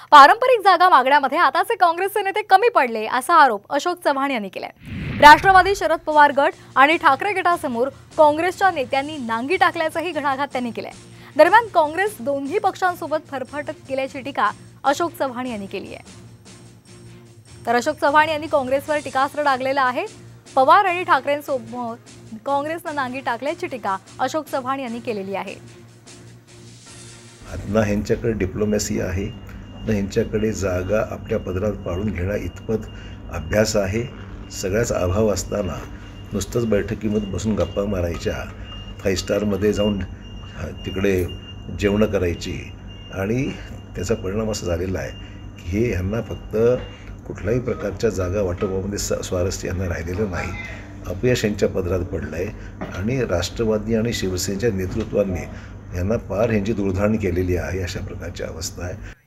पारंपरिक जागा मागण्यामध्ये आताचे काँग्रेसचे नेते कमी पडले असा आरोप अशोक चव्हाण यांनी केलाय। राष्ट्रवादी शरद पवार गट आणि ठाकरे गटासमोर काँग्रेसच्या नेत्यांनी नांगी टाकल्याचाही घणाघात त्यांनी केलाय। दरम्यान काँग्रेस दोन्ही पक्षांसोबत फरफटत केल्याची टीका अशोक चव्हाण यांनी केली आहे। तर अशोक चव्हाण यांनी काँग्रेसवर टीकास्त्र डागलेलं आहे। पवार आणि ठाकरेंसोबत काँग्रेसने नांगी टाकल्याची टीका अशोक चव्हाण यांनी केलेली आहे। ना ह्यांच्याकडे डिप्लोमॅसी आहे, ना ह्यांच्याकडे जागा आपल्या पदरात पाडून घेणं इतपत अभ्यास आहे। सगळ्याच अभाव असताना नुसतंच बैठकीमध्ये बसून गप्पा मारायच्या, 5 स्टारमध्ये जाऊन तिकडे जेवणं करायची आणि त्याचा परिणाम असा झालेला आहे की हे ह्यांना फक्त कुठल्याही प्रकारच्या जागा वाटपामध्ये स्वारस्य यांना राहिलेलं नाही। अपयश यांच्या पदरात पडलं आहे आणि राष्ट्रवादी आणि शिवसेनेच्या नेतृत्वाने यांना पार ह्यांची दुर्धारणी केलेली आहे। अशा प्रकारची अवस्था आहे।